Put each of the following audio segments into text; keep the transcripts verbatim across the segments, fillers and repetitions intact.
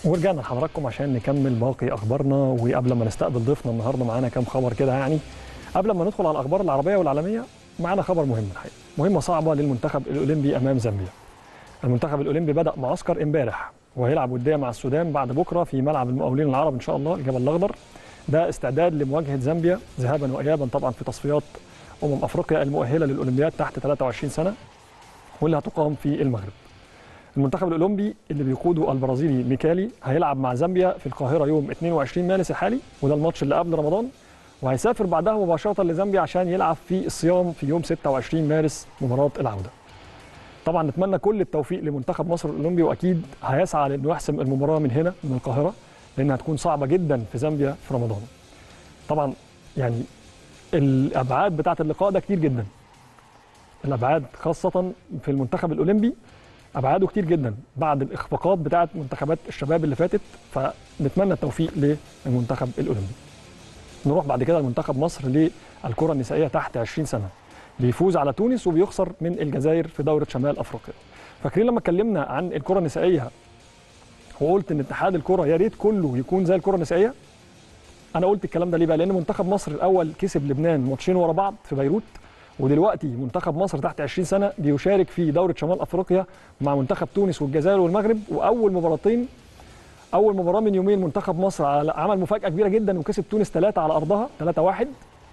ورجعنا لحضراتكم عشان نكمل باقي اخبارنا. وقبل ما نستقبل ضيفنا النهارده معانا كام خبر كده، يعني قبل ما ندخل على الاخبار العربيه والعالميه معانا خبر مهم الحقيقه، مهمه صعبه للمنتخب الاولمبي امام زامبيا. المنتخب الاولمبي بدا معسكر امبارح وهيلعب وديه مع السودان بعد بكره في ملعب المقاولين العرب ان شاء الله الجبل الاخضر. ده استعداد لمواجهه زامبيا ذهابا وايابا طبعا في تصفيات امم افريقيا المؤهله للاولمبياد تحت ثلاثة وعشرين سنه واللي هتقام في المغرب. المنتخب الاولمبي اللي بيقوده البرازيلي ميكالي هيلعب مع زامبيا في القاهره يوم اثنين وعشرين مارس الحالي، وده الماتش اللي قبل رمضان، وهيسافر بعدها مباشره لزامبيا عشان يلعب في الصيام في يوم ستة وعشرين مارس مباراه العوده. طبعا نتمنى كل التوفيق لمنتخب مصر الاولمبي، واكيد هيسعى لانه يحسم المباراه من هنا من القاهره، لانها هتكون صعبه جدا في زامبيا في رمضان. طبعا يعني الابعاد بتاعه اللقاء ده كتير جدا، الابعاد خاصه في المنتخب الاولمبي ابعاده كتير جدا بعد الاخفاقات بتاعه منتخبات الشباب اللي فاتت، فنتمنى التوفيق للمنتخب الاولمبي. نروح بعد كده لمنتخب مصر للكره النسائيه تحت عشرين سنه، بيفوز على تونس وبيخسر من الجزائر في دوره شمال افريقيا. فاكرين لما اتكلمنا عن الكره النسائيه وقلت ان اتحاد الكره يا ريت كله يكون زي الكره النسائيه؟ انا قلت الكلام ده ليه بقى؟ لان منتخب مصر الاول كسب لبنان ماتشين ورا بعض في بيروت، ودلوقتي منتخب مصر تحت عشرين سنه بيشارك في دوره شمال افريقيا مع منتخب تونس والجزائر والمغرب. واول مباراتين اول مباراه من يومين منتخب مصر عمل مفاجاه كبيره جدا وكسب تونس ثلاثة على ارضها ثلاثة واحد،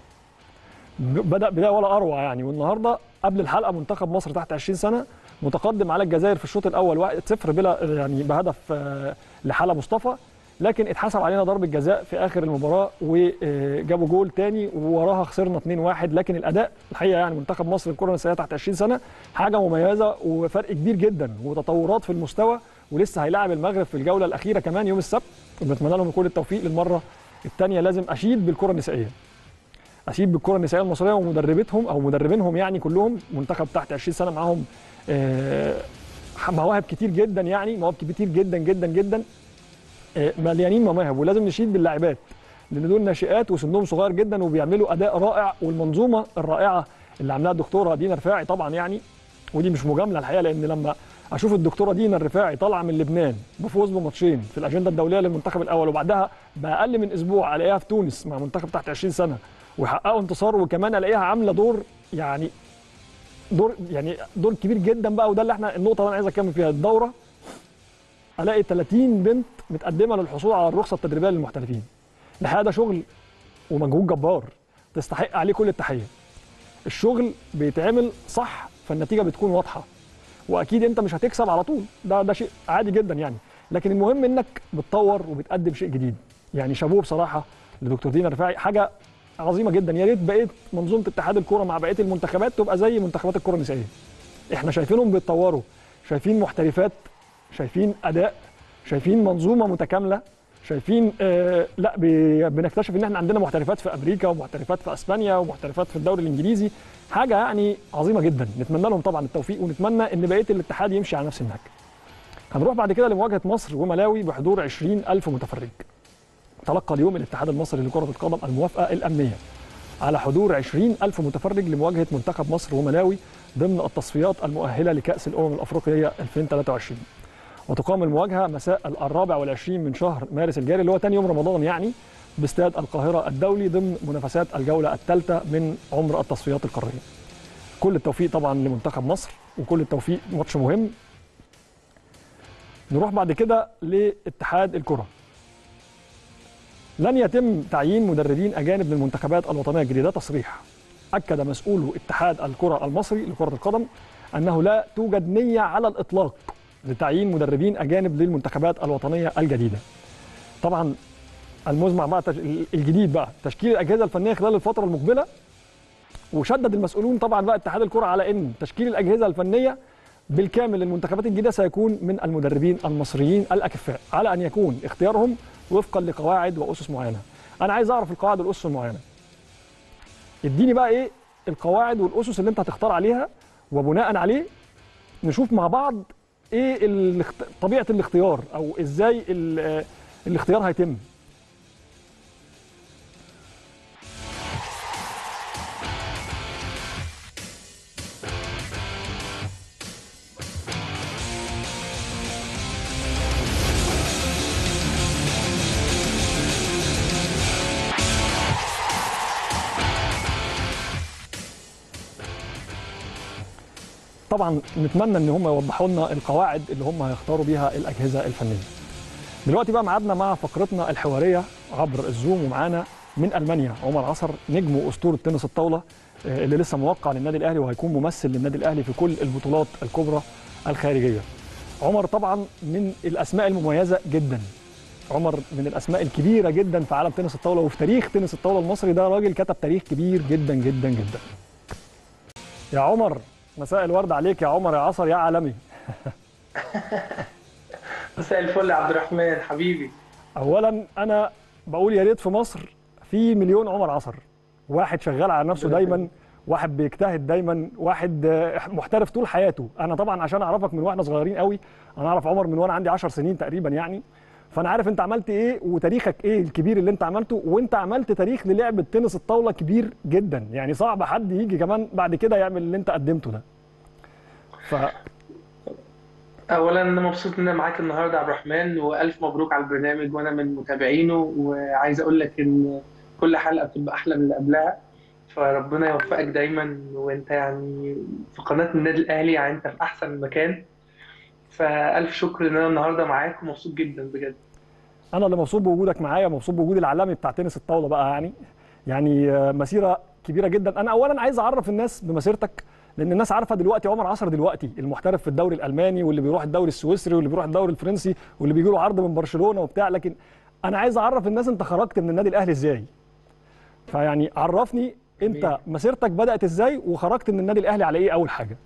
بدا بدايه ولا اروع يعني. والنهارده قبل الحلقه منتخب مصر تحت عشرين سنه متقدم على الجزائر في الشوط الاول واحد صفر بلا يعني بهدف لحاله مصطفى، لكن اتحسب علينا ضربه جزاء في اخر المباراه وجابوا جول تاني ووراها خسرنا اثنين واحد. لكن الاداء الحقيقه يعني منتخب مصر الكره النسائيه تحت عشرين سنه حاجه مميزه وفرق كبير جدا وتطورات في المستوى، ولسه هيلاعب المغرب في الجوله الاخيره كمان يوم السبت، وبنتمنى لهم كل التوفيق للمره الثانيه. لازم اشيد بالكره النسائيه، اشيد بالكره النسائيه المصريه ومدربتهم او مدربينهم يعني كلهم. منتخب تحت عشرين سنه معاهم آه مواهب كتير جدا، يعني مواهب كتير جدا جدا جدا مليانين مواهب، ولازم نشيد باللاعبات لان دول ناشئات وسنهم صغير جدا وبيعملوا اداء رائع. والمنظومه الرائعه اللي عملها الدكتوره دينا رفاعي طبعا يعني، ودي مش مجامله الحقيقه، لان لما اشوف الدكتوره دينا الرفاعي طالعه من لبنان بفوز بماتشين في الاجنده الدوليه للمنتخب الاول، وبعدها باقل من اسبوع الاقيها في تونس مع منتخب تحت عشرين سنه ويحققوا انتصار، وكمان الاقيها عامله دور يعني دور يعني دور كبير جدا بقى. وده اللي احنا النقطه اللي انا عايز اكمل فيها الدوره، الاقي ثلاثين بنت متقدمه للحصول على الرخصه التدريبيه للمحترفين. الحقيقه ده شغل ومجهود جبار تستحق عليه كل التحيه. الشغل بيتعمل صح فالنتيجه بتكون واضحه، واكيد انت مش هتكسب على طول، ده ده شيء عادي جدا يعني، لكن المهم انك بتطور وبتقدم شيء جديد. يعني شابوه بصراحه لدكتور دينا رفاعي، حاجه عظيمه جدا. يا ريت بقيه منظومه اتحاد الكوره مع بقيه المنتخبات تبقى زي منتخبات الكره النسائيه. احنا شايفينهم بيتطوروا، شايفين محترفات، شايفين اداء، شايفين منظومه متكامله، شايفين آه لا بنكتشف ان احنا عندنا محترفات في امريكا ومحترفات في اسبانيا ومحترفات في الدوري الانجليزي، حاجه يعني عظيمه جدا. نتمنى لهم طبعا التوفيق ونتمنى ان بقيه الاتحاد يمشي على نفس النهج. هنروح بعد كده لمواجهه مصر وملاوي بحضور عشرين ألف متفرج. تلقى اليوم الاتحاد المصري لكره القدم الموافقه الامنيه على حضور عشرين ألف متفرج لمواجهه منتخب مصر وملاوي ضمن التصفيات المؤهله لكاس الامم الافريقيه ألفين وثلاثة وعشرين. وتقام المواجهه مساء الرابع والعشرين من شهر مارس الجاري اللي هو ثاني يوم رمضان يعني باستاد القاهره الدولي ضمن منافسات الجوله الثالثه من عمر التصفيات القاريه. كل التوفيق طبعا لمنتخب مصر وكل التوفيق، ماتش مهم. نروح بعد كده لاتحاد الكره. لن يتم تعيين مدربين اجانب للمنتخبات الوطنيه الجديده. تصريح اكد مسؤول اتحاد الكره المصري لكره القدم انه لا توجد نيه على الاطلاق لتعيين مدربين اجانب للمنتخبات الوطنيه الجديده. طبعا المزمع بقى الجديد بقى تشكيل الاجهزه الفنيه خلال الفتره المقبله، وشدد المسؤولون طبعا بقى اتحاد الكره على ان تشكيل الاجهزه الفنيه بالكامل للمنتخبات الجديده سيكون من المدربين المصريين الاكفاء، على ان يكون اختيارهم وفقا لقواعد واسس معينه. انا عايز اعرف القواعد والاسس المعينه. اديني بقى ايه القواعد والاسس اللي انت هتختار عليها، وبناء عليه نشوف مع بعض ايه طبيعه الاختيار او ازاي الاختيار هيتم. طبعا نتمنى ان هم يوضحوا لنا القواعد اللي هم هيختاروا بيها الاجهزه الفنيه. دلوقتي بقى ميعادنا مع فقرتنا الحواريه عبر الزوم، ومعانا من المانيا عمر عصر، نجم واسطوره تنس الطاوله اللي لسه موقع للنادي الاهلي وهيكون ممثل للنادي الاهلي في كل البطولات الكبرى الخارجيه. عمر طبعا من الاسماء المميزه جدا، عمر من الاسماء الكبيره جدا في عالم تنس الطاوله وفي تاريخ تنس الطاوله المصري. ده راجل كتب تاريخ كبير جدا جدا جدا. يا عمر مساء الورد عليك يا عمر يا عصر يا عالمي. مساء الفل يا عبد الرحمن حبيبي. اولا انا بقول يا ريت في مصر في مليون عمر عصر، واحد شغال على نفسه دايما، واحد بيجتهد دايما، واحد محترف طول حياته. انا طبعا عشان اعرفك من واحنا صغيرين قوي، انا اعرف عمر من وانا عندي عشر سنين تقريبا يعني، فانا عارف انت عملت ايه وتاريخك ايه الكبير اللي انت عملته، وانت عملت تاريخ للعبه تنس الطاوله كبير جدا، يعني صعب حد يجي كمان بعد كده يعمل اللي انت قدمته ده. ف اولا انا مبسوط ان انا معاك النهارده يا عبد الرحمن، والف مبروك على البرنامج وانا من متابعينه، وعايز اقول لك ان كل حلقه بتبقى احلى من اللي قبلها، فربنا يوفقك دايما. وانت يعني في قناه النادي الاهلي، يعني انت في احسن مكان، فالف شكر ان انا النهارده معاك ومبسوط جدا بجد. انا اللي مبسوط بوجودك معايا، مبسوط بوجود العالمي بتاع تنس الطاوله بقى يعني. يعني مسيره كبيره جدا. انا اولا عايز اعرف الناس بمسيرتك، لان الناس عارفه دلوقتي عمر عصر دلوقتي المحترف في الدوري الالماني، واللي بيروح الدوري السويسري، واللي بيروح الدوري الفرنسي، واللي بيجي له عرض من برشلونه وبتاع، لكن انا عايز اعرف الناس انت خرجت من النادي الاهلي ازاي. فيعني عرفني انت مسيرتك بدات ازاي وخرجت من النادي الاهلي على ايه اول حاجه.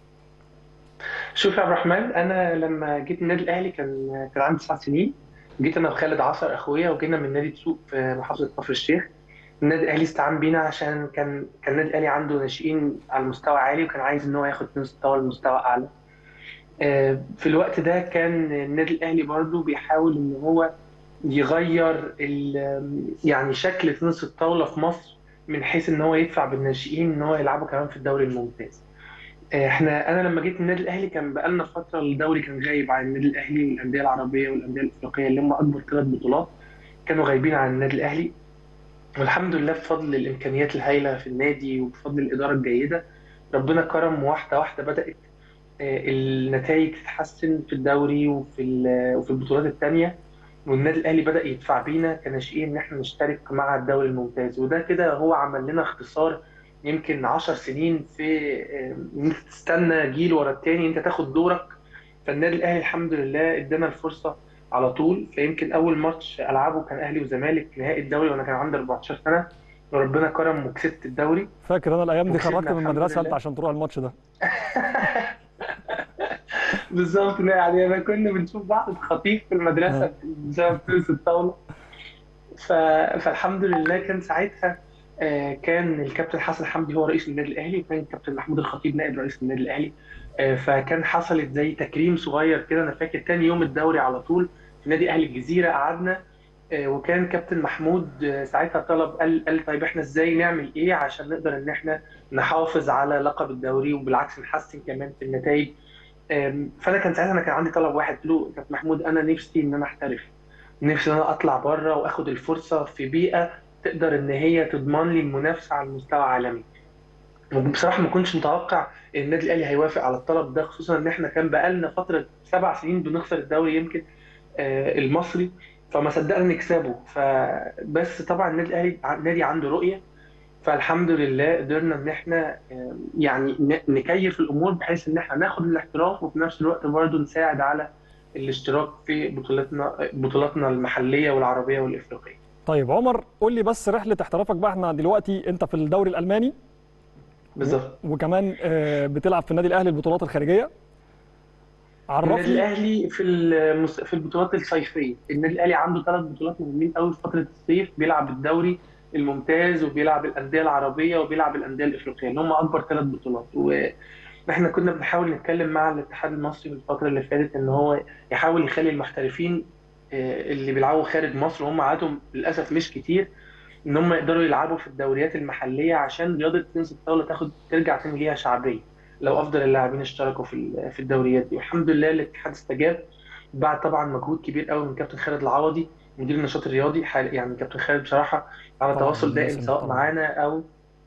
شوف يا عبد الرحمن، انا لما جيت النادي الاهلي كان كان عندي تسع سنين. جيت انا وخالد عصر اخويا، وجينا من نادي تسوق في محافظه كفر الشيخ. النادي الاهلي استعان بينا عشان كان كان النادي الاهلي عنده ناشئين على مستوى عالي، وكان عايز ان هو ياخد مستوى لمستوى اعلى. آه، في الوقت ده كان النادي الاهلي برضو بيحاول ان هو يغير ال- يعني شكل تنس الطاوله في مصر، من حيث ان هو يدفع بالناشئين ان هو يلعبوا كمان في الدوري الممتاز. احنا انا لما جيت النادي الاهلي كان بقالنا فتره الدوري كان غايب عن النادي الاهلي، والانديه العربيه والانديه الافريقيه اللي هم اكبر ثلاث بطولات كانوا غايبين عن النادي الاهلي. والحمد لله بفضل الامكانيات الهائله في النادي وبفضل الاداره الجيده، ربنا كرم واحده واحده بدات آه، النتائج تتحسن في الدوري وفي ال- وفي البطولات الثانيه. والنادي الاهلي بدا يدفع بينا كناشئين ان احنا نشترك مع الدوري الممتاز، وده كده هو عمل لنا اختصار يمكن عشر سنين في آه، ان انت تستنى جيل ورا التاني انت تاخد دورك. فالنادي الاهلي الحمد لله ادانا الفرصه على طول. فيمكن اول ماتش العبه كان اهلي وزمالك نهائي الدوري، وانا كان عندي اربعتاشر سنه، وربنا كرم وكسبت الدوري. فاكر انا الايام دي خرجت وكسبنا من الحمد المدرسه انت لله. عشان تروح الماتش ده. بالظبط، يعني انا كنا بنشوف بعض خطيف في المدرسه بسبب تنس الطاوله. ف... فالحمد لله كان ساعتها آه، كان الكابتن حسن حمدي هو رئيس النادي الاهلي، وكان الكابتن محمود الخطيب نائب رئيس النادي الاهلي. آه، فكان حصلت زي تكريم صغير كده. انا فاكر تاني يوم الدوري على طول في نادي اهلي الجزيره قعدنا، آه، وكان كابتن محمود آه، ساعتها طلب، قال قال طيب احنا ازاي نعمل ايه عشان نقدر ان احنا نحافظ على لقب الدوري، وبالعكس نحسن كمان في النتائج. آم، فانا كان ساعتها انا كان عندي طلب واحد، قلت له كابتن محمود انا نفسي ان انا احترف، نفسي ان انا اطلع بره واخد الفرصه في بيئه تقدر ان هي تضمن لي المنافسه على المستوى العالمي. وبصراحه ما كنتش متوقع ان النادي الاهلي هيوافق على الطلب ده، خصوصا ان احنا كان بقالنا فتره سبع سنين بنخسر الدوري يمكن آه، المصري، فما صدقنا نكسبه. فبس طبعا النادي الاهلي نادي عنده رؤيه، فالحمد لله قدرنا ان احنا آه، يعني ن- نكيف الامور بحيث ان احنا ناخد الاحتراف، وفي نفس الوقت برضه نساعد على الاشتراك في بطولتنا بطولاتنا المحليه والعربيه والافريقيه. طيب عمر قول لي بس رحله احترافك بقى، احنا دلوقتي انت في الدوري الالماني و... بالظبط. وكمان آه، بتلعب في النادي الاهلي البطولات الخارجيه. النادي عرفني. الاهلي في المس... في البطولات الصيفيه، النادي الاهلي عنده ثلاث بطولات مهمين قوي في فتره الصيف، بيلعب الدوري الممتاز وبيلعب الانديه العربيه وبيلعب الانديه الافريقيه، اللي هم اكبر ثلاث بطولات. واحنا كنا بنحاول نتكلم مع الاتحاد المصري في الفتره اللي فاتت ان هو يحاول يخلي المحترفين آه، اللي بيلعبوا خارج مصر، وهم عددهم للاسف مش كتير، ان هم يقدروا يلعبوا في الدوريات المحليه عشان رياضه تنس الطاوله تاخد ترجع تاني ليها شعبيه، لو افضل اللاعبين اشتركوا في ال- في الدوريات دي. والحمد لله الاتحاد استجاب بعد طبعا مجهود كبير قوي من كابتن خالد العوضي مدير النشاط الرياضي. حال يعني كابتن خالد بصراحه على طبعا من تواصل الناس دائم سواء المحترمه. معانا او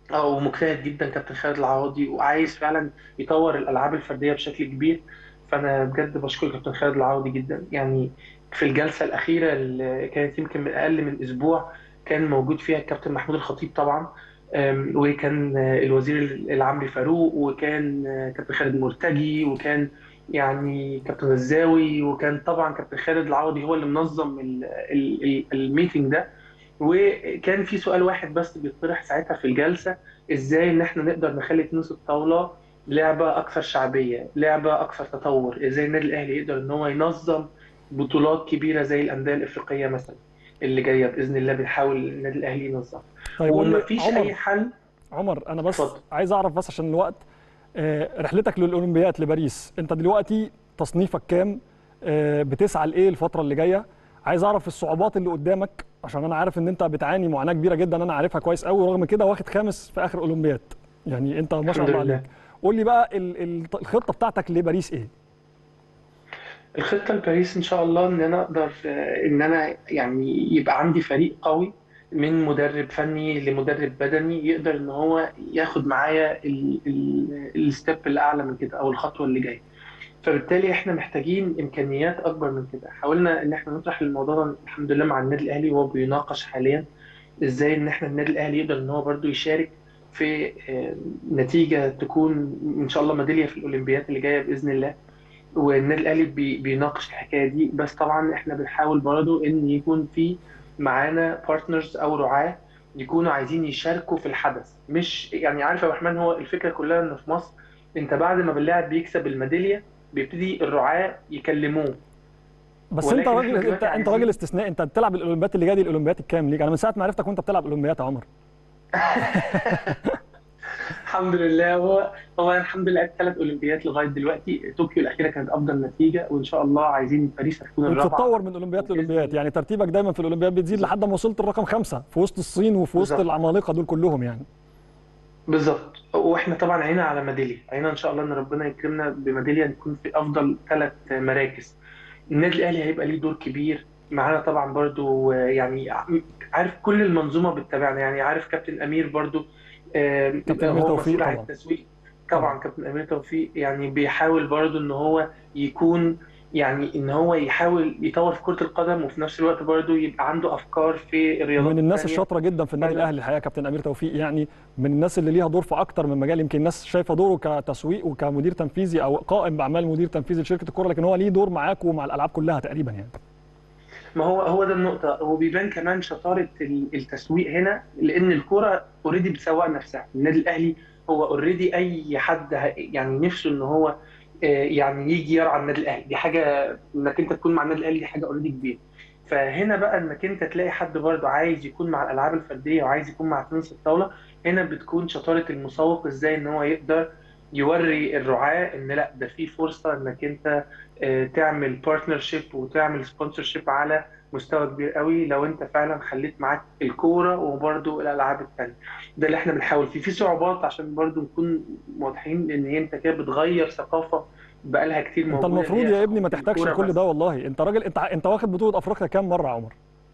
اه ومجتهد جدا كابتن خالد العوضي، وعايز فعلا يطور الالعاب الفرديه بشكل كبير. فانا بجد بشكر كابتن خالد العوضي جدا يعني. في الجلسه الاخيره اللي كانت يمكن من اقل من اسبوع، كان موجود فيها الكابتن محمود الخطيب طبعا، أم، وكان آه، الوزير العمري فاروق، وكان آه، كابتن خالد مرتجي، وكان يعني كابتن غزاوي، وكان طبعا كابتن خالد العوضي هو اللي منظم ال- ال- ال- الميتنج ده. وكان في سؤال واحد بس بيطرح ساعتها في الجلسة: ازاي ان احنا نقدر نخلي تنس الطاولة لعبة اكثر شعبية، لعبة اكثر تطور، ازاي النادي الاهلي يقدر ان هو ينظم بطولات كبيرة زي الاندية الافريقية مثلا اللي جاية باذن الله، بنحاول النادي الاهلي ينظم. طيب قول لي ومفيش عمر، اي حل. عمر انا بس اتفضل. عايز اعرف بس عشان الوقت، آه، رحلتك للاولمبيات لباريس انت دلوقتي تصنيفك كام؟ آه، بتسعى لايه الفتره اللي جايه؟ عايز اعرف الصعوبات اللي قدامك عشان انا عارف ان انت بتعاني معاناه كبيره جدا، انا عارفها كويس قوي، ورغم كده واخد خامس في اخر اولمبياد. يعني انت ما شاء الحمد الله عليك. لله. قول لي بقى ال- ال- الخطه بتاعتك لباريس ايه؟ الخطة لباريس إن شاء الله إن أنا أقدر آه، إن أنا يعني يبقى عندي فريق قوي، من مدرب فني لمدرب بدني، يقدر إن هو ياخد معايا الستيب الأعلى من كده أو الخطوة اللي جاية. فبالتالي إحنا محتاجين إمكانيات أكبر من كده. حاولنا إن إحنا نطرح الموضوع ده الحمد لله مع النادي الأهلي، وهو بيناقش حاليا إزاي إن إحنا النادي الأهلي يقدر إن هو برضه يشارك في آه، نتيجة تكون إن شاء الله ميدالية في الأولمبيات اللي جاية بإذن الله. والنادي الاهلي بي- بيناقش الحكايه دي، بس طبعا احنا بنحاول برضو ان يكون في معانا بارتنرز او رعاه يكونوا عايزين يشاركوا في الحدث. مش يعني عارف يا رحمن، هو الفكره كلها ان في مصر انت بعد ما اللاعب بيكسب الميداليه بيبتدي الرعاه يكلموه. بس انت ولكن احنا راجل، انت دلوقتي انت راجل عايزين. استثنائي، انت بتلعب الاولمبيات اللي جايه دي، الاولمبيات الكام ليك؟ انا من ساعه ما عرفتك وانت بتلعب اولمبيات يا عمر. الحمد لله. هو هو الحمد لله ثلاث اولمبيات لغايه دلوقتي. طوكيو الاخيره كانت افضل نتيجه، وان شاء الله عايزين باريس هتكون الرابعه. وبتتطور من اولمبياد وباذن لاولمبياد، الله. يعني ترتيبك دايما في الاولمبياد بتزيد بالظبط. لحد ما وصلت الرقم خمسه في وسط الصين وفي وسط بالظبط. العمالقه دول كلهم يعني. بالظبط. واحنا طبعا عينا على ميداليه، عينا ان شاء الله ان ربنا يكرمنا بميداليه نكون في افضل ثلاث مراكز. النادي الاهلي هيبقى ليه دور كبير معانا طبعا برضو، آه، يعني عارف كل المنظومه بتتابعنا، يعني عارف كابتن امير برضو، آه، كابتن امير هو توفيق مسؤول عن طبعا. التسويق. طبعا. طبعا كابتن امير توفيق يعني بيحاول برضو ان هو يكون، يعني ان هو يحاول يطور في كرة القدم، وفي نفس الوقت برضو يبقى عنده افكار في ومن الرياضات الناس التانية. الشاطره جدا في النادي فانا الاهلي الحقيقه كابتن امير توفيق، يعني من الناس اللي ليها دور في اكتر من مجال. يمكن الناس شايفه دوره كتسويق وكمدير تنفيذي او قائم باعمال مدير تنفيذي لشركه الكوره، لكن هو ليه دور معاك ومع الالعاب كلها تقريبا يعني. ما هو هو ده النقطة. هو بيبان كمان شطارة ال- التسويق هنا، لأن الكرة اوريدي بتسوق نفسها. النادي الأهلي هو اوريدي أي حد ه- يعني نفسه إن هو آه، يعني يجي يرعى النادي الأهلي. دي حاجة إنك أنت تكون مع النادي الأهلي، دي حاجة اوريدي كبيرة. فهنا بقى إنك أنت تلاقي حد برضه عايز يكون مع الألعاب الفردية وعايز يكون مع تنس الطاولة. هنا بتكون شطارة المسوق إزاي إن هو يقدر يوري الرعاة إن لا، ده في فرصة إنك أنت آه، تعمل بارتنرشيب وتعمل سبونسرشيب على مستوى كبير قوي، لو انت فعلا خليت معاك الكوره وبرده الالعاب التانيه. ده اللي احنا بنحاول فيه. في صعوبات عشان برده نكون واضحين، ان هي انت كده بتغير ثقافه بقالها كتير انت موجوده، اللي المفروض هي يا ابني ثقافه ما تحتاجش الكوره لكل ده بس. والله. انت راجل، انت انت واخد بطوله افريقيا كام مره يا عمر؟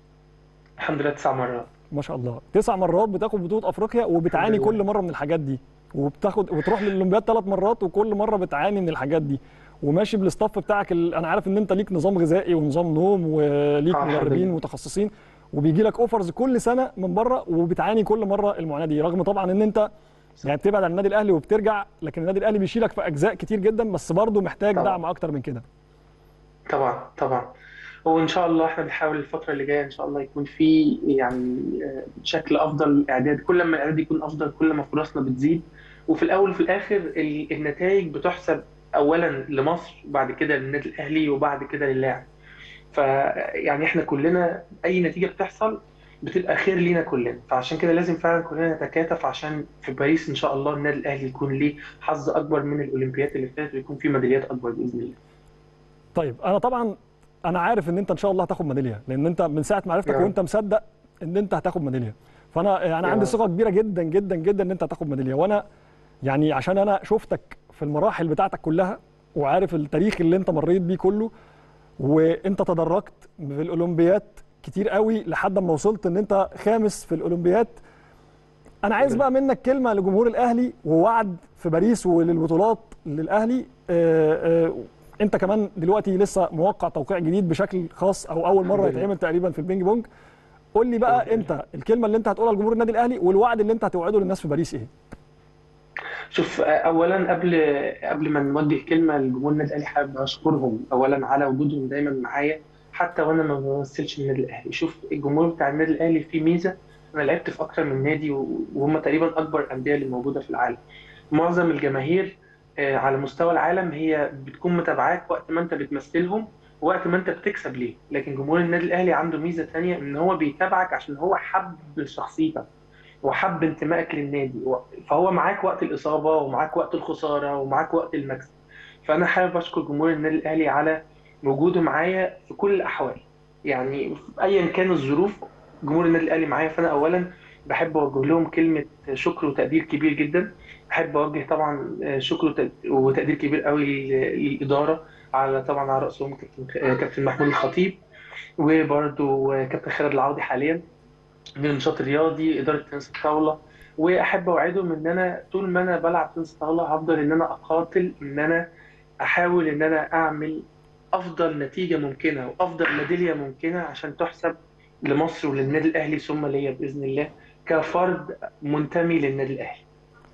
الحمد لله تسع مرات. ما شاء الله، تسع مرات بتاخد بطوله افريقيا، الحمد وبتعاني كل لله. مره من الحاجات دي، وبتاخد وبتروح للاولمبياد ثلاث مرات وكل مره بتعاني من الحاجات دي، وماشي بالاستاف بتاعك ال... انا عارف ان انت ليك نظام غذائي ونظام نوم وليك اه الحمد مدربين لله. متخصصين، وبيجي لك اوفرز كل سنه من بره، وبتعاني كل مره المعاناه دي، رغم طبعا ان انت يعني بتبعد عن النادي الاهلي وبترجع، لكن النادي الاهلي بيشيلك في اجزاء كتير جدا، بس برضه محتاج طبعا. دعم اكتر من كده. طبعا. طبعا. وان شاء الله احنا بنحاول الفتره اللي جايه ان شاء الله يكون في يعني آه، شكل افضل الاعداد. كل ما الاعداد يكون افضل كل ما فرصنا بتزيد. وفي الاول وفي الاخر ال- النتائج بتحسب اولا لمصر، وبعد كده للنادي الاهلي، وبعد كده للاعب. فيعني احنا كلنا اي نتيجه بتحصل بتبقى خير لينا كلنا. فعشان كده لازم فعلا كلنا نتكاتف عشان في باريس ان شاء الله النادي الاهلي يكون ليه حظ اكبر من الاولمبيات اللي فاتت، ويكون فيه ميداليات اكبر باذن الله. طيب انا طبعا انا عارف ان انت ان شاء الله هتاخد ميداليه، لان انت من ساعه ما عرفتك يا رب. وانت مصدق ان انت هتاخد ميداليه. فانا انا يا عندي رب. ثقه كبيره جدا جدا جدا ان انت هتاخد ميداليه، وانا يعني عشان انا شفتك في المراحل بتاعتك كلها، وعارف التاريخ اللي انت مريت بيه كله، وانت تدرجت في الاولمبيات كتير قوي لحد ما وصلت ان انت خامس في الاولمبيات. انا عايز بقى منك كلمه لجمهور الاهلي ووعد في باريس وللبطولات للاهلي. آه آه انت كمان دلوقتي لسه موقع توقيع جديد بشكل خاص او اول مره يتعمل تقريبا في البينج بونج. قول لي بقى انت الكلمه اللي انت هتقولها لجمهور النادي الاهلي والوعد اللي انت هتوعده للناس في باريس ايه؟ شوف، اولا قبل قبل ما نوجه كلمه لجمهور النادي الاهلي، حابب اشكرهم اولا على وجودهم دايما معايا حتى وانا ما بمثلش النادي الاهلي. شوف، الجمهور بتاع النادي الاهلي فيه ميزه، انا لعبت في اكتر من نادي وهم تقريبا اكبر الانديه اللي موجوده في العالم. معظم الجماهير آه، على مستوى العالم هي بتكون متابعاك وقت ما انت بتمثلهم ووقت ما انت بتكسب ليه. لكن جمهور النادي الاهلي عنده ميزه تانية، ان هو بيتابعك عشان هو حب شخصيتك وحب انتمائك للنادي، فهو معاك وقت الإصابة ومعاك وقت الخسارة ومعاك وقت المكسب. فأنا حابب أشكر جمهور النادي الأهلي على وجوده معايا في كل الأحوال، يعني في أيا كان الظروف جمهور النادي الأهلي معايا. فأنا أولا بحب أوجه لهم كلمة شكر وتقدير كبير جدا. بحب أوجه طبعا شكر وتق- وتقدير كبير قوي لل- للإدارة، على طبعا على رأسهم كابتن كابتن محمود الخطيب، وبرده كابتن خالد العوضي حاليا من النشاط الرياضي، اداره تنس الطاوله. واحب اوعدهم ان انا طول ما انا بلعب تنس طاوله هفضل ان انا اقاتل، ان انا احاول ان انا اعمل افضل نتيجه ممكنه وافضل ميداليه ممكنه عشان تحسب لمصر وللنادي الاهلي ثم ليا باذن الله كفرد منتمي للنادي الاهلي.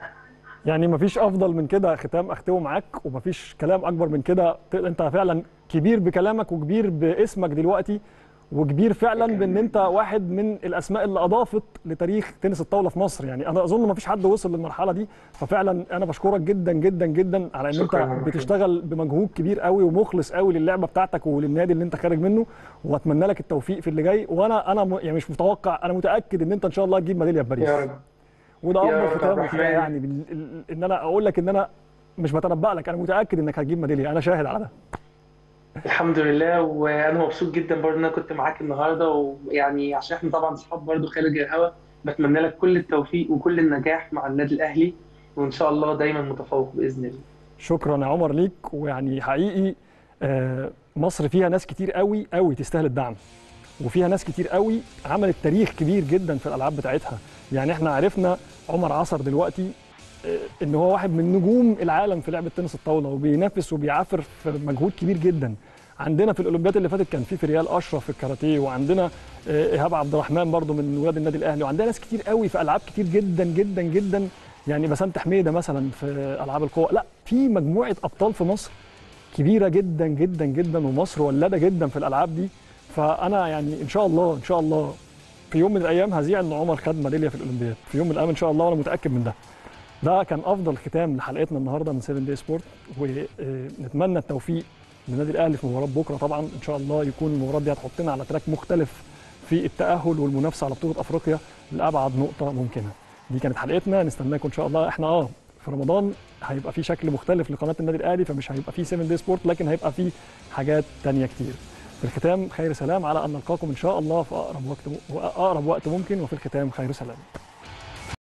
يعني مفيش افضل من كده ختام اختمه معاك، ومفيش كلام اكبر من كده. انت فعلا كبير بكلامك وكبير باسمك دلوقتي، وكبير فعلا بان انت واحد من الاسماء اللي اضافت لتاريخ تنس الطاوله في مصر. يعني انا اظن مفيش حد وصل للمرحله دي. ففعلا انا بشكرك جدا جدا جدا على ان انت شكرا. بتشتغل بمجهود كبير قوي ومخلص قوي للعبه بتاعتك وللنادي اللي انت خارج منه، واتمنى لك التوفيق في اللي جاي. وانا انا م- يعني مش متوقع، انا متاكد ان انت ان شاء الله هتجيب ميداليه في يا باريس. رب. وده يا افضل رب عبد ختام وكفايه الرحمن. يعني بال- ال- ان انا اقول لك ان انا مش بتنبأ لك، انا متاكد انك هتجيب ميداليه، انا شاهد على ده. الحمد لله، وانا مبسوط جدا برضه ان انا كنت معاك النهارده، ويعني عشان احنا طبعا صحاب برضه خارج الهوا. بتمنى لك كل التوفيق وكل النجاح مع النادي الاهلي، وان شاء الله دايما متفوق باذن الله. شكرا يا عمر ليك. ويعني حقيقي آه، مصر فيها ناس كتير قوي قوي تستاهل الدعم، وفيها ناس كتير قوي عملت تاريخ كبير جدا في الالعاب بتاعتها. يعني احنا عرفنا عمر عصر دلوقتي آه، ان هو واحد من نجوم العالم في لعبه تنس الطاوله، وبينافس وبيعافر في مجهود كبير جدا. عندنا في الاولمبياد اللي فاتت كان في فريال اشرف في الكاراتيه، وعندنا آه، ايهاب عبد الرحمن برضو من ولاد النادي الاهلي، وعندنا ناس كتير قوي في العاب كتير جدا جدا جدا. يعني بسنت حميده مثلا في العاب القوى. لا، في مجموعه ابطال في مصر كبيره جدا جدا جدا، ومصر ولاده جدا في الالعاب دي. فانا يعني ان شاء الله ان شاء الله في يوم من الايام هذيع ان عمر خد ميداليه في الاولمبياد في يوم من الايام ان شاء الله، وانا متاكد من ده. ده كان افضل ختام لحلقتنا النهارده من سبعة داي سبورت، ونتمنى التوفيق للنادي الاهلي في مباراه بكره. طبعا ان شاء الله يكون المباراه دي هتحطنا على تراك مختلف في التاهل والمنافسه على بطوله افريقيا لابعد نقطه ممكنه. دي كانت حلقتنا، نستناكم ان شاء الله. احنا اه في رمضان هيبقى في شكل مختلف لقناه النادي الاهلي، فمش هيبقى في سبعة داي سبورت، لكن هيبقى في حاجات تانية كتير. في الختام خير سلام، على ان نلقاكم ان شاء الله في اقرب وقت اقرب وقت ممكن، وفي الختام خير سلام.